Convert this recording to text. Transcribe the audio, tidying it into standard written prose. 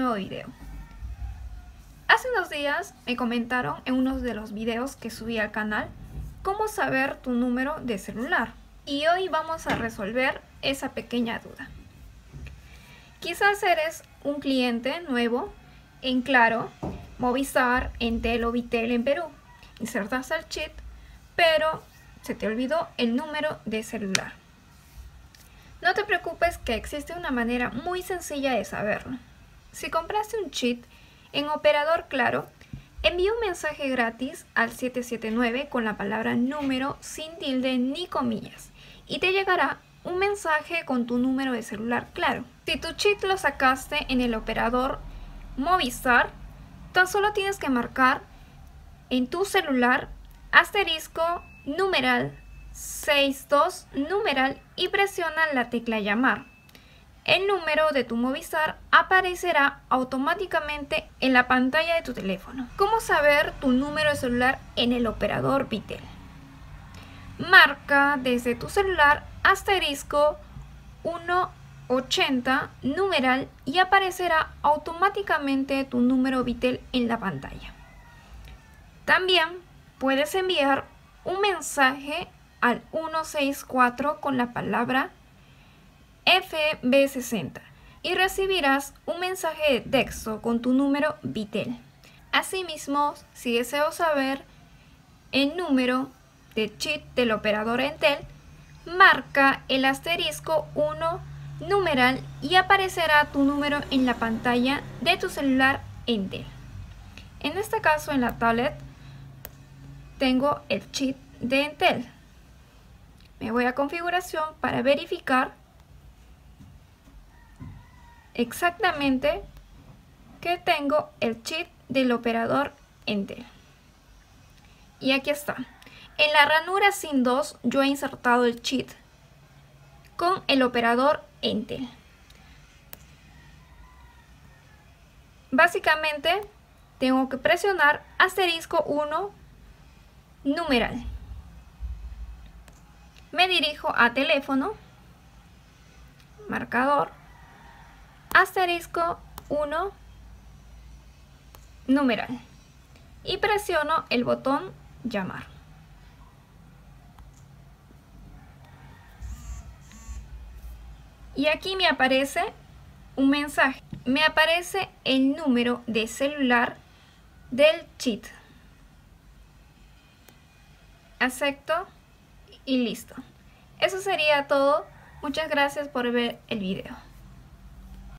nuevo video. Hace unos días me comentaron en uno de los videos que subí al canal cómo saber tu número de celular. Y hoy vamos a resolver esa pequeña duda. Quizás eres un cliente nuevo en Claro, Movistar, Entel o Bitel en Perú. Insertas el chip, pero se te olvidó el número de celular. No te preocupes, que existe una manera muy sencilla de saberlo. Si compraste un chip en operador Claro, envía un mensaje gratis al 779 con la palabra número sin tilde ni comillas y te llegará un mensaje con tu número de celular Claro. Si tu chip lo sacaste en el operador Movistar, tan solo tienes que marcar en tu celular asterisco numeral 62 numeral y presiona la tecla llamar. El número de tu Movistar aparecerá automáticamente en la pantalla de tu teléfono. ¿Cómo saber tu número de celular en el operador Bitel? Marca desde tu celular asterisco 180 numeral y aparecerá automáticamente tu número Bitel en la pantalla. También puedes enviar un mensaje al 164 con la palabra FB60 y recibirás un mensaje de texto con tu número Bitel. Asimismo, si deseo saber el número de chip del operador Entel, marca el asterisco 1 numeral y aparecerá tu número en la pantalla de tu celular Entel. En este caso, en la tablet tengo el chip de Entel. Me voy a configuración para verificar exactamente que tengo el chip del operador Entel. Y aquí está. En la ranura SIM 2 yo he insertado el chip con el operador Entel. Básicamente tengo que presionar asterisco 1 numeral. Me dirijo a teléfono, marcador, asterisco 1 numeral y presiono el botón llamar. Y aquí me aparece un mensaje. Me aparece el número de celular del chip. Acepto y listo. Eso sería todo. Muchas gracias por ver el video.